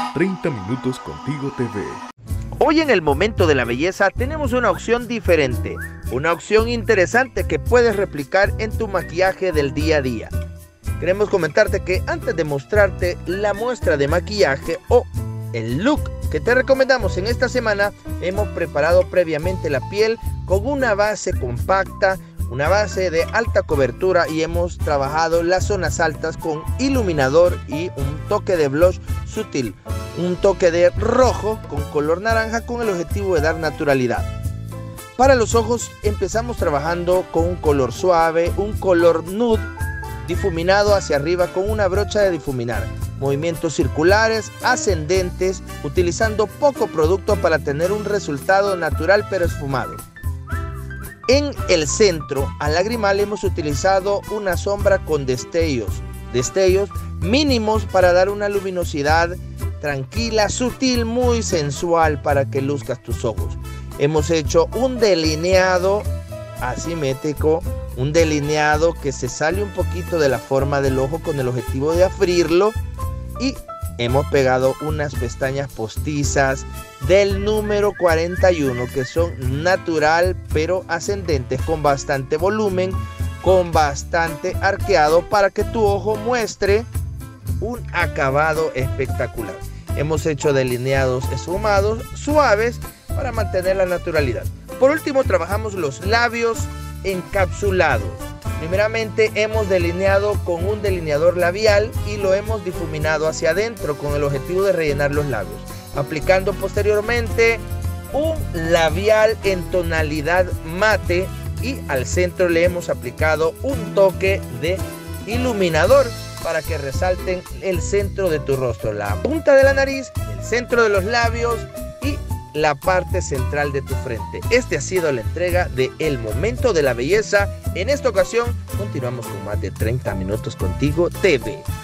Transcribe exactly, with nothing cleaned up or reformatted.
treinta minutos contigo T V. Hoy en el momento de la belleza tenemos una opción diferente, una opción interesante que puedes replicar en tu maquillaje del día a día. Queremos comentarte que antes de mostrarte la muestra de maquillaje o el look que te recomendamos en esta semana, hemos preparado previamente la piel con una base compacta, una base de alta cobertura, y hemos trabajado las zonas altas con iluminador y un toque de blush sutil, un toque de rojo con color naranja con el objetivo de dar naturalidad. Para los ojos empezamos trabajando con un color suave, un color nude, difuminado hacia arriba con una brocha de difuminar, movimientos circulares, ascendentes, utilizando poco producto para tener un resultado natural pero esfumado. En el centro, al lagrimal, hemos utilizado una sombra con destellos, destellos mínimos para dar una luminosidad tranquila, sutil, muy sensual para que luzcas tus ojos. Hemos hecho un delineado asimétrico, un delineado que se sale un poquito de la forma del ojo con el objetivo de abrirlo, y hemos pegado unas pestañas postizas del número cuarenta y uno que son natural pero ascendentes, con bastante volumen, con bastante arqueado para que tu ojo muestre un acabado espectacular. Hemos hecho delineados esfumados suaves para mantener la naturalidad. Por último, trabajamos los labios encapsulados. Primeramente hemos delineado con un delineador labial y lo hemos difuminado hacia adentro con el objetivo de rellenar los labios, aplicando posteriormente un labial en tonalidad mate, y al centro le hemos aplicado un toque de iluminador para que resalten el centro de tu rostro, la punta de la nariz, el centro de los labios y la parte central de tu frente. Este ha sido la entrega de El Momento de la Belleza. En esta ocasión continuamos con más de treinta minutos contigo T V.